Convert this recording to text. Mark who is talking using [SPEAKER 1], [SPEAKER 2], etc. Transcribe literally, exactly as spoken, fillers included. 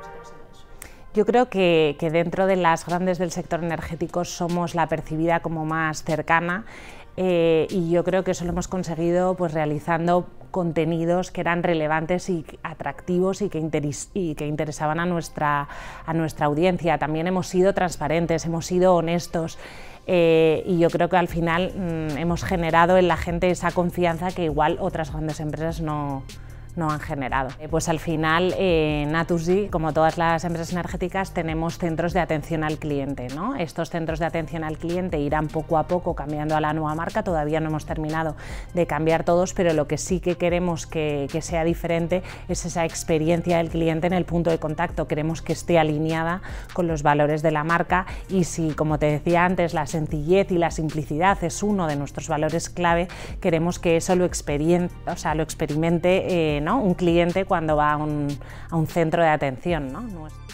[SPEAKER 1] Yo creo que, que dentro de las grandes del sector energético somos la percibida como más cercana, eh, y yo creo que eso lo hemos conseguido pues, realizando contenidos que eran relevantes y atractivos y que, interes y que interesaban a nuestra, a nuestra audiencia. También hemos sido transparentes, hemos sido honestos, eh, y yo creo que al final mmm, hemos generado en la gente esa confianza que igual otras grandes empresas no, no han generado. Pues al final, eh, Naturgy, como todas las empresas energéticas, tenemos centros de atención al cliente, ¿no? Estos centros de atención al cliente irán poco a poco cambiando a la nueva marca, todavía no hemos terminado de cambiar todos, pero lo que sí que queremos que, que sea diferente es esa experiencia del cliente en el punto de contacto. Queremos que esté alineada con los valores de la marca y si, como te decía antes, la sencillez y la simplicidad es uno de nuestros valores clave, queremos que eso lo, o sea, lo experimente eh, ¿no? un cliente cuando va a un, a un centro de atención, ¿no?